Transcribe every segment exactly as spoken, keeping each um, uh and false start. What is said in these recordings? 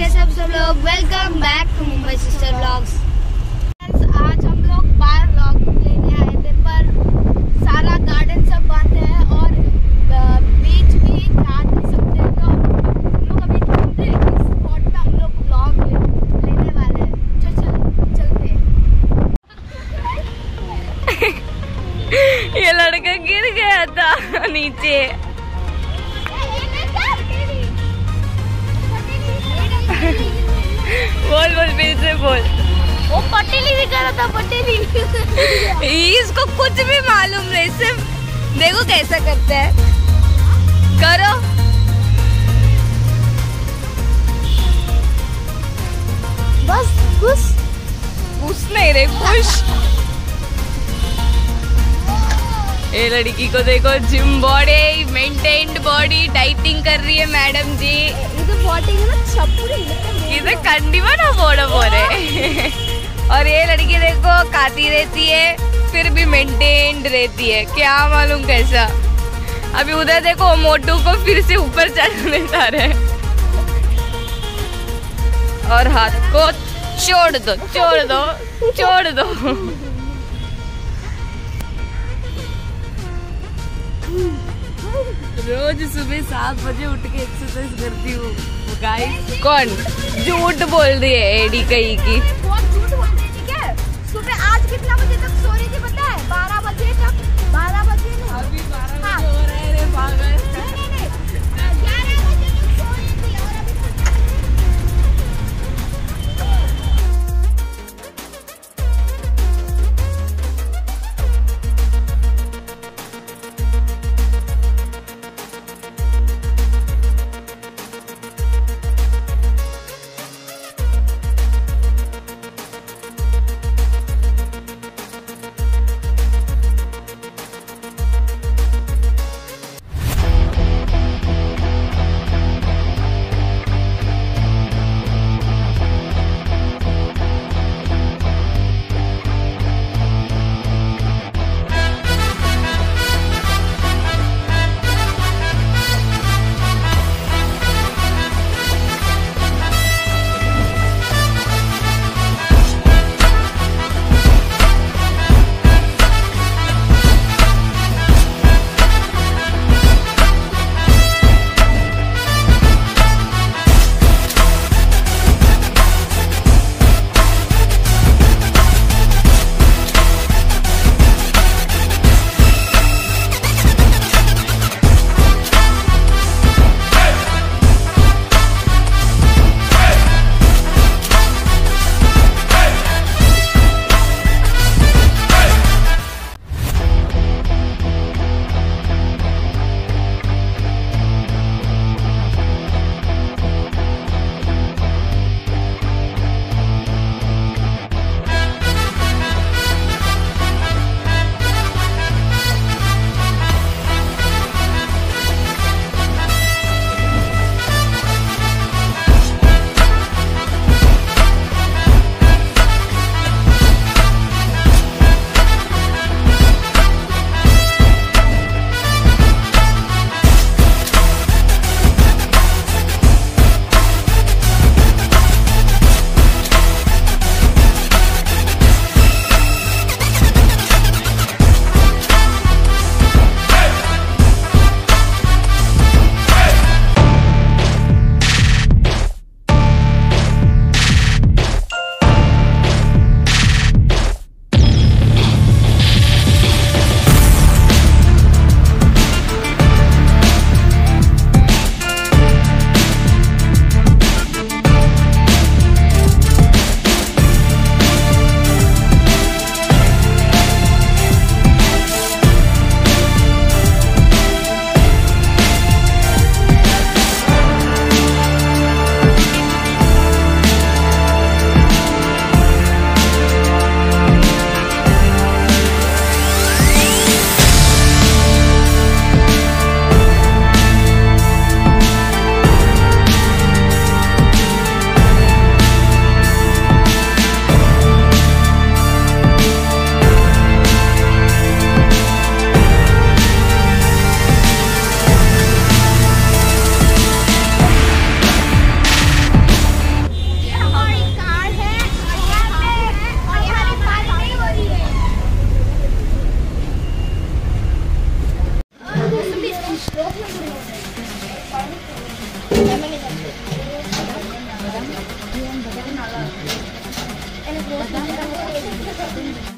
कैसे आप सब लोग? Welcome back to Mumbai sister vlogs. आज हम लोग बाहर व्लॉग लेने आए थे, पर सारा गार्डन सब बंद है और बीच भी जा नहीं सकते, तो हम लोग अभी ढूंढते हैं किस स्पॉट पे हम लोग व्लॉग ले, लेने वाले हैं। चल चल चलते हैं। ये लड़का गिर गया था नीचे। बोल बोल फिर से बोल। वो पटेली दिखा रहा था, पटेली। इसको कुछ भी मालूम नहीं, सिर्फ देखो कैसा करते हैं। करो। बस खुश खुश नहीं रे, खुश। ये लड़की को देखो, gym body, maintained body, dieting कर रही है मैडम जी। ಇದು ಬಾಟಿಂಗ್ ना छपुरी इधर कंडीवा ना बोड़ा बोरे। और ये लड़की देखो खाती रहती है फिर भी मेंटेन्ड रहती है, क्या मालूम कैसा। अभी उधर देखो मोटू को फिर से ऊपर चढ़ने जा रहे हैं। और हाथ को छोड़ दो छोड़ दो छोड़ दो। रोज सुबह सात बजे उठ के एक्सरसाइज करती हूँ गाइस। कौन झूठ बोल रही है एडी कहीं की? बहुत झूठ बोल रही थी क्या? सुबह आज कितना बजे तक सो रही थी पता है? बारह बजे तक। बारह बजे नहीं, अभी बारह हाँ। बजे हो रहे रे पागल। नहीं नहीं नहीं ग्यारह बजे तक सो रही थी और अभी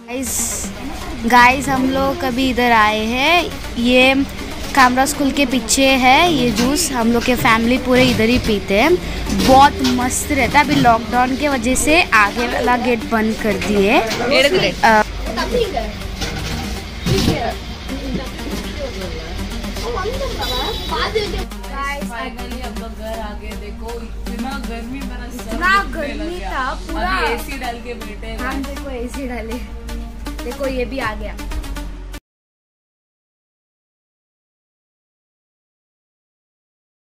गाइस गाइस हम लोग अभी इधर आए हैं। ये कामरा स्कूल के पीछे है ये जूस। हम लोग के फैमिली पूरे इधर ही पीते हैं। बहुत मस्त रहता है। अभी लॉकडाउन के वजह से आगे वाला गेट बंद कर दिए। फाइनली हम लोग घर आ गए। देखो इतना गर्मी मेरा इतना गर्मी था पूरा। एसी डाल के बैठे हैं। हम देखो एसी डाले। देखो ये भी आ गया।